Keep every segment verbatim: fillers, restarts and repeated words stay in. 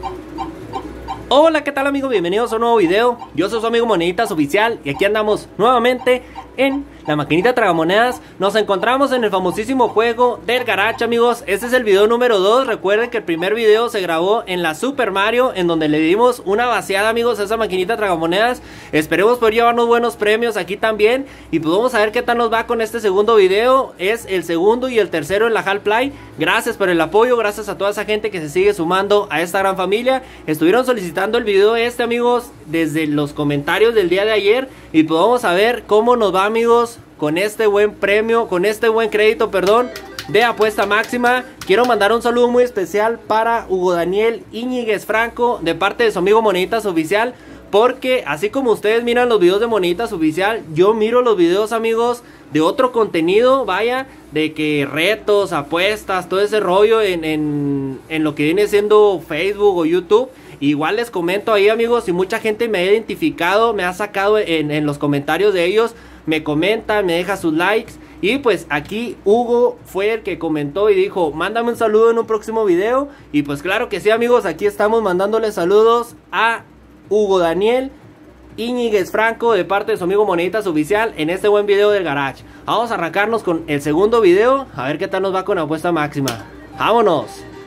Hola, ¿qué tal amigos? Bienvenidos a un nuevo video. Yo soy su amigo Moneditas Oficial y aquí andamos nuevamente en la maquinita tragamonedas. Nos encontramos en el famosísimo juego del Garage, amigos. Este es el video número dos. Recuerden que el primer video se grabó en la Super Mario, en donde le dimos una vaciada, amigos, a esa maquinita tragamonedas. Esperemos poder llevarnos buenos premios aquí también. Y pues vamos a ver qué tal nos va con este segundo video. Es el segundo y el tercero en la Half-Life. Gracias por el apoyo, gracias a toda esa gente que se sigue sumando a esta gran familia. Estuvieron solicitando el video este, amigos, desde los comentarios del día de ayer. Y pues vamos a ver cómo nos va, amigos, con este buen premio, con este buen crédito, perdón, de apuesta máxima. Quiero mandar un saludo muy especial para Hugo Daniel Íñiguez Franco, de parte de su amigo Moneditas Oficial. Porque así como ustedes miran los videos de Moneditas Oficial, yo miro los videos, amigos, de otro contenido, vaya, de que retos, apuestas, todo ese rollo en, en, en lo que viene siendo Facebook o YouTube. Igual les comento ahí, amigos, y mucha gente me ha identificado, me ha sacado en, en los comentarios de ellos, me comenta, me deja sus likes. Y pues aquí Hugo fue el que comentó y dijo, mándame un saludo en un próximo video. Y pues claro que sí, amigos, aquí estamos mandándole saludos a Hugo Daniel Íñiguez Franco, de parte de su amigo Moneditas Oficial, en este buen video del Garage. Vamos a arrancarnos con el segundo video, a ver qué tal nos va con la apuesta máxima. ¡Vámonos!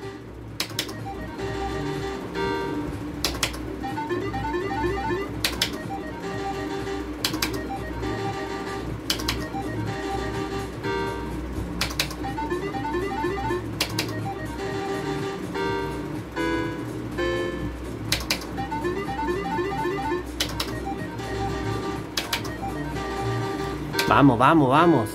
Vamos, vamos, vamos.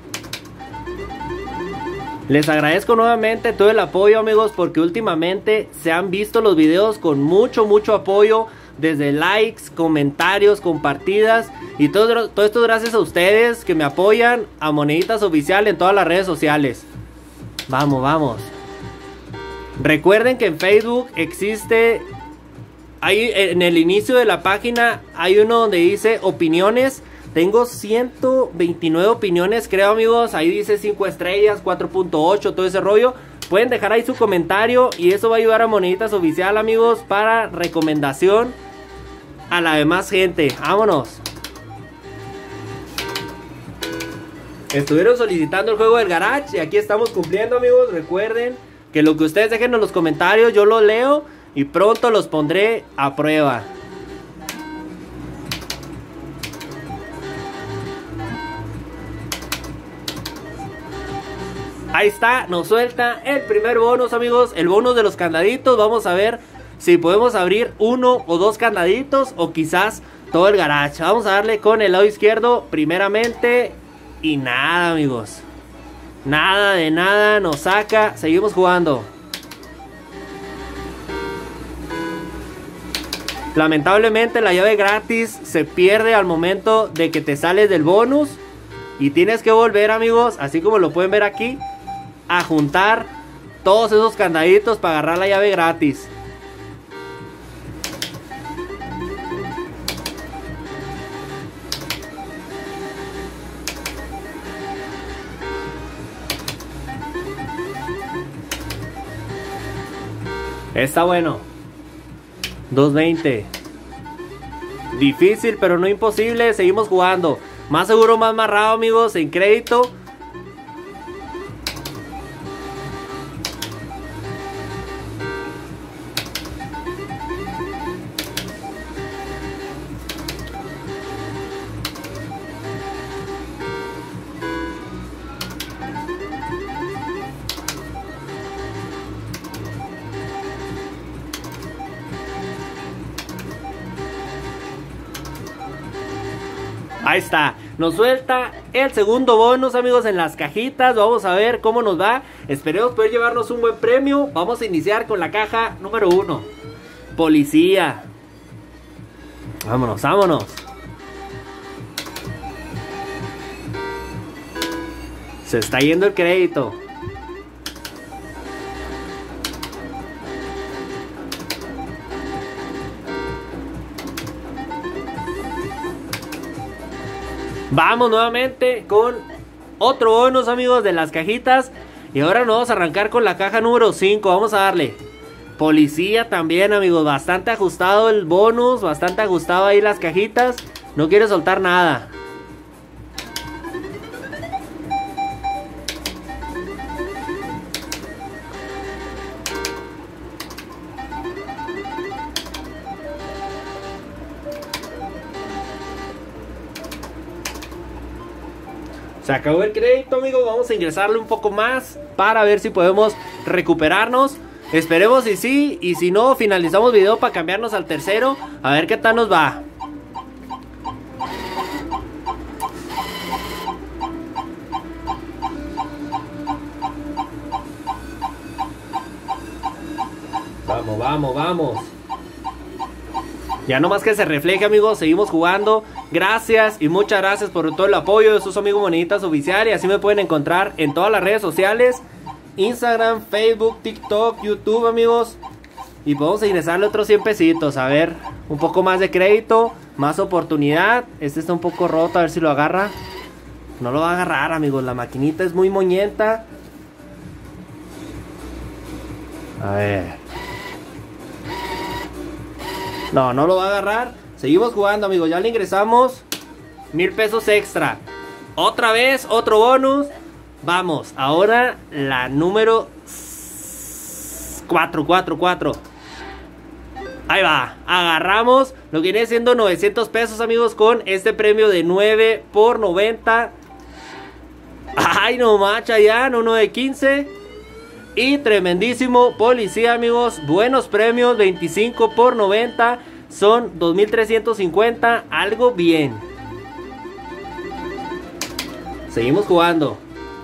Les agradezco nuevamente todo el apoyo, amigos, porque últimamente se han visto los videos con mucho, mucho apoyo. Desde likes, comentarios, compartidas. Y todo, todo esto gracias a ustedes que me apoyan, a Moneditas Oficial en todas las redes sociales. Vamos, vamos. Recuerden que en Facebook existe... Ahí en el inicio de la página hay uno donde dice opiniones. Tengo ciento veintinueve opiniones, creo, amigos. Ahí dice cinco estrellas, cuatro punto ocho, todo ese rollo. Pueden dejar ahí su comentario y eso va a ayudar a Moneditas Oficial, amigos, para recomendación a la demás gente. Vámonos. Estuvieron solicitando el juego del Garage y aquí estamos cumpliendo, amigos. Recuerden que lo que ustedes dejen en los comentarios yo lo leo y pronto los pondré a prueba. Ahí está, nos suelta el primer bonus, amigos. El bonus de los candaditos. Vamos a ver si podemos abrir uno o dos candaditos, o quizás todo el Garage. Vamos a darle con el lado izquierdo primeramente. Y nada, amigos. Nada de nada, nos saca. Seguimos jugando. Lamentablemente la llave gratis se pierde al momento de que te sales del bonus. Y tienes que volver, amigos, así como lo pueden ver aquí, a juntar todos esos candaditos para agarrar la llave gratis. Está bueno. dos veinte. Difícil, pero no imposible. Seguimos jugando. Más seguro, más amarrado, amigos, en crédito. Ahí está, nos suelta el segundo bonus, amigos, en las cajitas. Vamos a ver cómo nos va. Esperemos poder llevarnos un buen premio. Vamos a iniciar con la caja número uno. Policía. Vámonos, vámonos. Se está yendo el crédito. Vamos nuevamente con otro bonus, amigos, de las cajitas. Y ahora nos vamos a arrancar con la caja número cinco. Vamos a darle. Policía también, amigos. Bastante ajustado el bonus. Bastante ajustado ahí las cajitas. No quiere soltar nada. Se acabó el crédito, amigos. Vamos a ingresarle un poco más para ver si podemos recuperarnos. Esperemos y sí. Y si no, finalizamos video para cambiarnos al tercero. A ver qué tal nos va. Vamos, vamos, vamos. Ya no más que se refleje, amigos. Seguimos jugando. Gracias y muchas gracias por todo el apoyo. Yo soy su amigo Moneditas Oficial. Y así me pueden encontrar en todas las redes sociales: Instagram, Facebook, TikTok, YouTube, amigos. Y podemos ingresarle otros cien pesitos. A ver, un poco más de crédito, más oportunidad. Este está un poco roto, a ver si lo agarra. No lo va a agarrar, amigos. La maquinita es muy moñenta. A ver. No, no lo va a agarrar. Seguimos jugando, amigos. Ya le ingresamos mil pesos extra. Otra vez, otro bonus. Vamos, ahora la número cuatro, cuatro, cuatro. Ahí va, agarramos lo que viene siendo novecientos pesos, amigos, con este premio de nueve por noventa. Ay, no macha ya, no, nueve quince. Y tremendísimo policía, amigos. Buenos premios, veinticinco por noventa. Son dos mil trescientos cincuenta, algo bien. Seguimos jugando.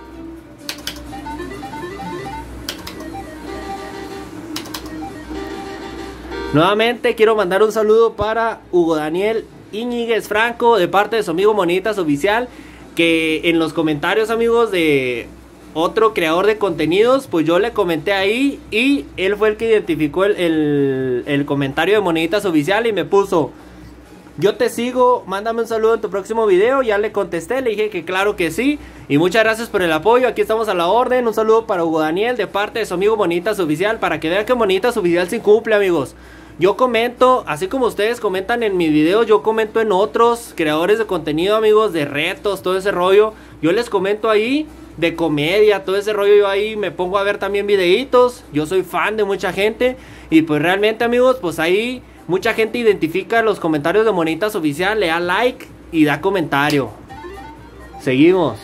Nuevamente quiero mandar un saludo para Hugo Daniel Íñiguez Franco, de parte de su amigo Moneditas Oficial, que en los comentarios, amigos, de otro creador de contenidos, pues yo le comenté ahí y él fue el que identificó el, el, el comentario de Moneditas Oficial y me puso: yo te sigo, mándame un saludo en tu próximo video. Ya le contesté, le dije que claro que sí. Y muchas gracias por el apoyo, aquí estamos a la orden. Un saludo para Hugo Daniel de parte de su amigo Moneditas Oficial, para que vean que Moneditas Oficial sí cumple, amigos. Yo comento, así como ustedes comentan en mis videos, yo comento en otros creadores de contenido, amigos, de retos, todo ese rollo. Yo les comento ahí de comedia, todo ese rollo. Yo ahí me pongo a ver también videitos. Yo soy fan de mucha gente. Y pues realmente, amigos, pues ahí mucha gente identifica los comentarios de Moneditas Oficial, le da like y da comentario. Seguimos.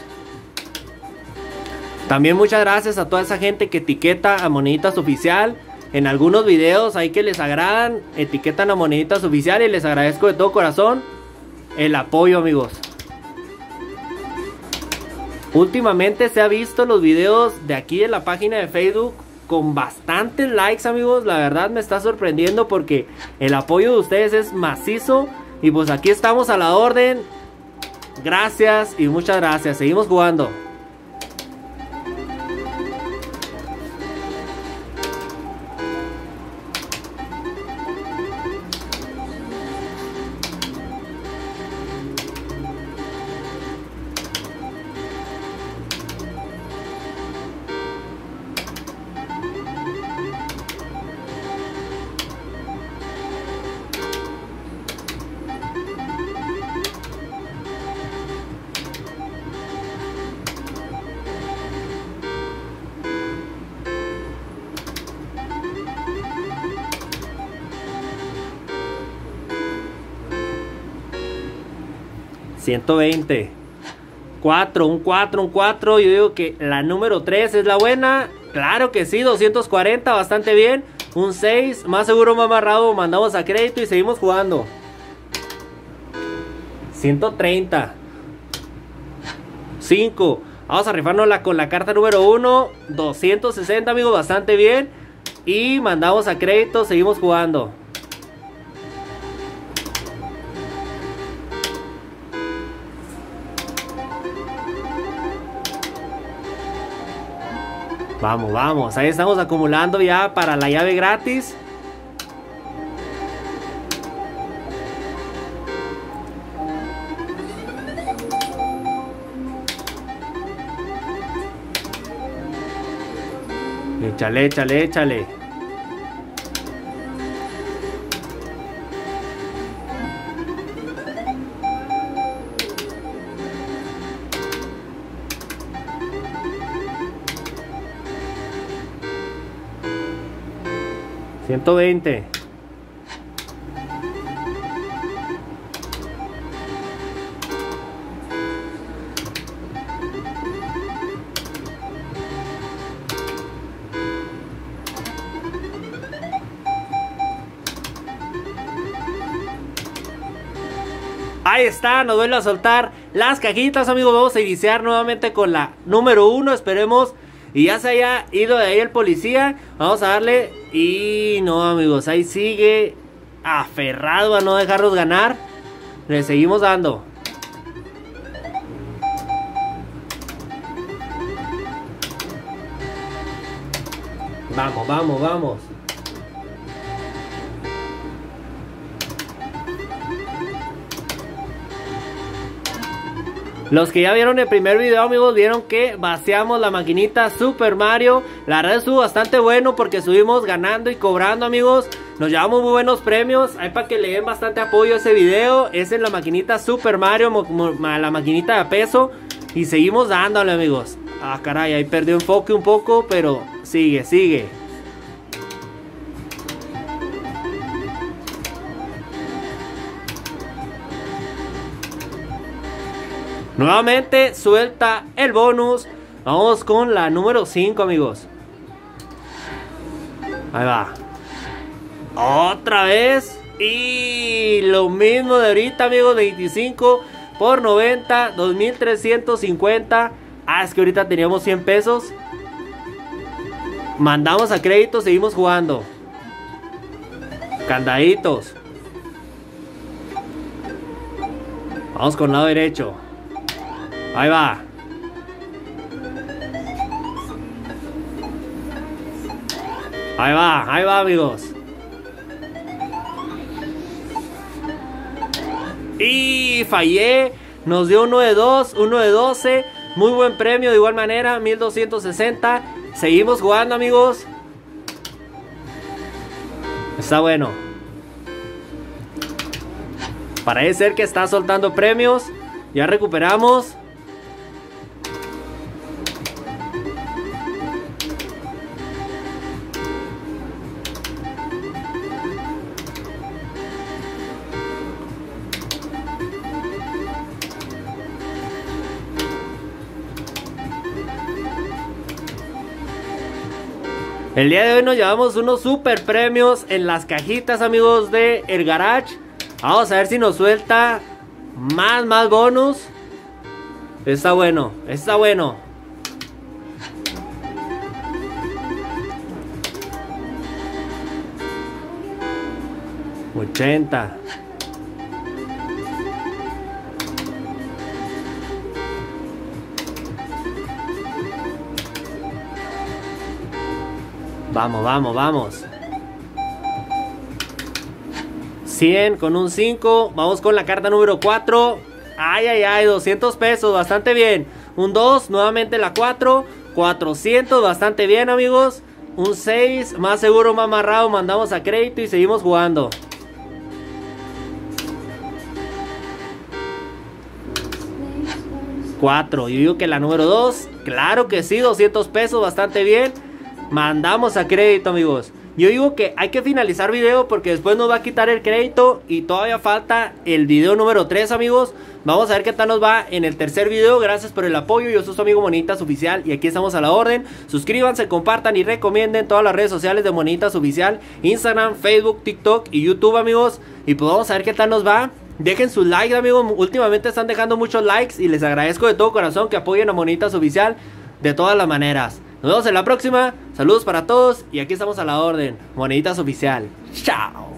También muchas gracias a toda esa gente que etiqueta a Moneditas Oficial en algunos videos ahí que les agradan. Etiquetan a Moneditas Oficial y les agradezco de todo corazón el apoyo, amigos. Últimamente se ha visto los videos de aquí en la página de Facebook con bastantes likes, amigos. La verdad me está sorprendiendo porque el apoyo de ustedes es macizo. Y pues aquí estamos a la orden. Gracias y muchas gracias. Seguimos jugando. ciento veinte. cuatro, un cuatro, un cuatro. Yo digo que la número tres es la buena. Claro que sí, doscientos cuarenta, bastante bien. Un seis, más seguro, más amarrado. Mandamos a crédito y seguimos jugando. ciento treinta. cinco. Vamos a rifárnosla con la carta número uno. doscientos sesenta, amigos, bastante bien. Y mandamos a crédito, seguimos jugando. Vamos, vamos, ahí estamos acumulando ya para la llave gratis. Échale, échale, échale. ciento veinte. Ahí está, nos vuelve a soltar las cajitas, amigos. Vamos a iniciar nuevamente con la número uno. Esperemos y ya se haya ido de ahí el policía. Vamos a darle. Y no, amigos, ahí sigue aferrado a no dejarnos ganar. Le seguimos dando. Vamos, vamos, vamos. Los que ya vieron el primer video, amigos, vieron que vaciamos la maquinita Super Mario. La verdad estuvo bastante bueno porque estuvimos ganando y cobrando, amigos. Nos llevamos muy buenos premios. Hay para que le den bastante apoyo a ese video. Es en la maquinita Super Mario, la maquinita de peso. Y seguimos dándole, amigos. Ah, caray, ahí perdió enfoque un poco, pero sigue, sigue. Nuevamente suelta el bonus. Vamos con la número cinco, amigos. Ahí va. Otra vez. Y lo mismo de ahorita, amigos. veinticinco por noventa. dos mil trescientos cincuenta. Ah, es que ahorita teníamos cien pesos. Mandamos a crédito. Seguimos jugando. Candaditos. Vamos con el lado derecho. Ahí va. Ahí va, ahí va, amigos. Y fallé. Nos dio uno de dos, uno de doce. Muy buen premio de igual manera, mil doscientos sesenta. Seguimos jugando, amigos. Está bueno. Parece ser que está soltando premios. Ya recuperamos. El día de hoy nos llevamos unos super premios en las cajitas, amigos, de El Garage. Vamos a ver si nos suelta más, más bonus. Está bueno, está bueno. ochenta. Vamos, vamos, vamos. cien con un cinco. Vamos con la carta número cuatro. Ay, ay, ay, doscientos pesos, bastante bien. Un dos, nuevamente la cuatro. cuatrocientos, bastante bien, amigos. Un seis, más seguro, más amarrado. Mandamos a crédito y seguimos jugando. cuatro, yo digo que la número dos. Claro que sí, doscientos pesos, bastante bien. Mandamos a crédito, amigos. Yo digo que hay que finalizar video porque después nos va a quitar el crédito y todavía falta el video número tres, amigos. Vamos a ver qué tal nos va en el tercer video. Gracias por el apoyo. Yo soy su amigo Monitas Oficial y aquí estamos a la orden. Suscríbanse, compartan y recomienden todas las redes sociales de Monitas Oficial: Instagram, Facebook, TikTok y YouTube, amigos. Y pues vamos a ver qué tal nos va. Dejen su like, amigos. Últimamente están dejando muchos likes y les agradezco de todo corazón que apoyen a Monitas Oficial de todas las maneras. Nos vemos en la próxima. Saludos para todos y aquí estamos a la orden. Monitas Oficial. Chao.